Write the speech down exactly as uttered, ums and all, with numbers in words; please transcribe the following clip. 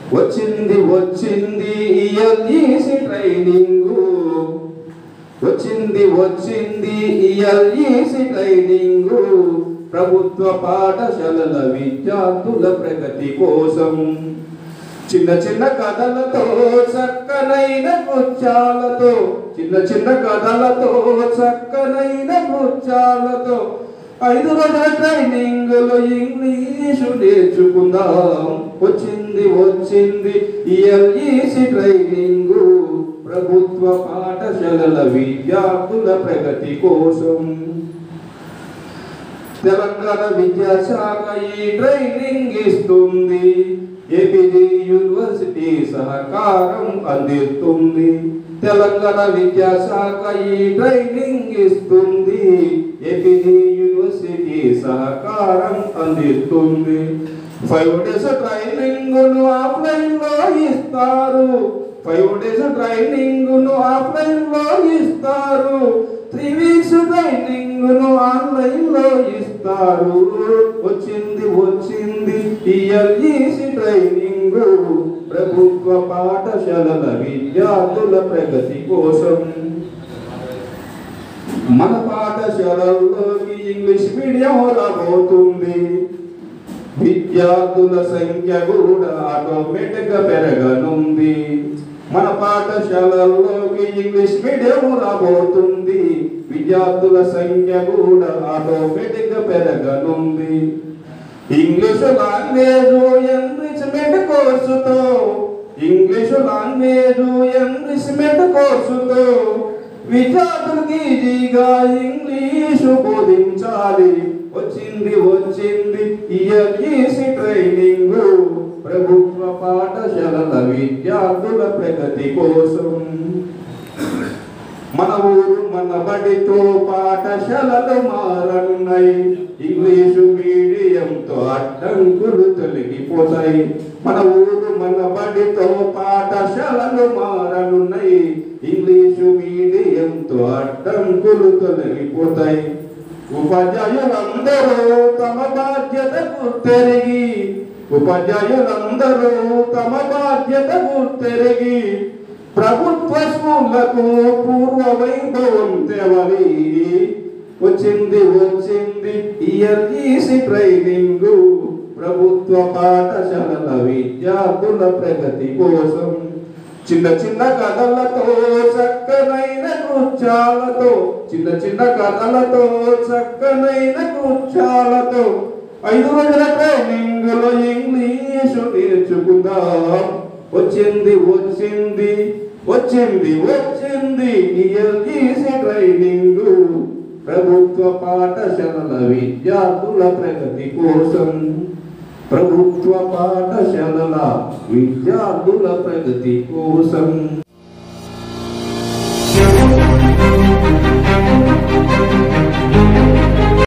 వచ్చింది వచ్చింది ELEC training వచ్చింది వచ్చింది ఈఎల్ఈసి ట్రైనింగ్ ప్రభుత్వ పాఠశాలల విద్యార్థుల ప్రగతి కోసం చిన్న చిన్న కథలతో చక్కనైన నృత్యాలతో చిన్న చిన్న కథలతో చక్కనైన నృత్యాలతో ఐదు రోజుల ట్రైనింగ్ లో ఇంగ్లీషు నేర్చుకుందాం. వచ్చింది వచ్చింది ఈఎల్ఈసి ట్రైనింగ్ ప్రభుత్వ పాఠశాలల విద్యార్థుల ప్రగతి కోసం. తెలంగాణ విద్యాశాఖ ఈ ట్రైనింగ్ ఇస్తుంది. ఏపీజీ యూనివర్సిటీ సహకారం అందిస్తుంది. తెలంగాణ విద్యాశాఖ ఈ ట్రైనింగ్ ఇస్తుంది. ఏపీజీ యూనివర్సిటీ సహకారం అందిస్తుంది. ఫైవ్ డేస్ ట్రైనింగ్ ను ఆఫ్లైన్ లో ఇస్తారు. ఫైవ్ డేస్ ట్రైనింగ్ ను ఆఫ్లైన్ లో ఇస్తారు. త్రీ వీక్స్ ట్రైనింగ్ ను ఆన్లైన్ లో ఇస్తారు. వచ్చింది వచ్చింది ఈఎల్ఈసి ట్రైనింగ్ ప్రభుత్వ పాఠశాలల విద్యార్థుల ప్రగతి కోసం. మన పాఠశాలల్లోకి ఇంగ్లీష్ మీడియం రాబోతుంది. విద్యార్థుల సంఖ్య కూడా ఆటోమేటిక్ గా పెరగనుంది. మన పాఠశాలల్లోకి ఇంగ్లీష్ మీడియం రాబోతుంది. విద్యార్థుల సంఖ్య కూడా ఆటోమేటిక్ గా పెరగనుంది. ఇంగ్లీషు లాంగ్వేజ్ ఎన్రిచ్మెంట్ కోర్సుతో ఇంగ్లీషు లాంగ్వేజ్ ఎన్రిచ్మెంట్ కోర్సుతో విద్యార్థులకి ఈజీగా ఇంగ్లీషు బోధించాలి. వచ్చింది వచ్చింది ఈఎల్ఈసి ట్రైనింగ్ ప్రభుత్వ పాఠశాలల విద్యార్థుల ప్రగతి కోసం. మన ఊరు మన బడితో పాఠశాలలు మారనున్నాయి. ఇంగ్లీషు మీడియంతో అడ్డంకులు తొలగిపోతాయి. మన ఊరు మన బడితో పాఠశాలలు మారనున్నాయి. ఇంగ్లీషు మీడియంతో అడ్డంకులు తొలగిపోతాయి. ఉపాధ్యాయులందరూ తమ బాధ్యత గుర్తెరిగి ఉపాధ్యాయులందరూ తమ బాధ్యత గుర్తెరిగి ప్రభుత్వ స్కూళ్లకు పూర్వ వైభవం తేవాలి. వచ్చింది వచ్చింది ఈఎల్ఈసి ట్రైనింగ్ ప్రభుత్వ పాఠశాలల విద్యార్థుల ప్రగతి కోసం. చిన్న చిన్న కథలతో చక్కనైన నృత్యాలతో చిన్న చిన్న కథలతో చక్కనైన నృత్యాలతో ఐదు రోజుల ట్రైనింగ్ లో ఇంగ్లీషు నేర్చుకుందాం. వచ్చింది వచ్చింది వచ్చింది వచ్చింది ఈఎల్ఈసి ట్రైనింగ్ ప్రభుత్వ పాఠశాలల విద్యార్థుల ప్రగతి కోసం. ప్రభుత్వ పాఠశాలల విద్యార్థుల ప్రగతి కోసం.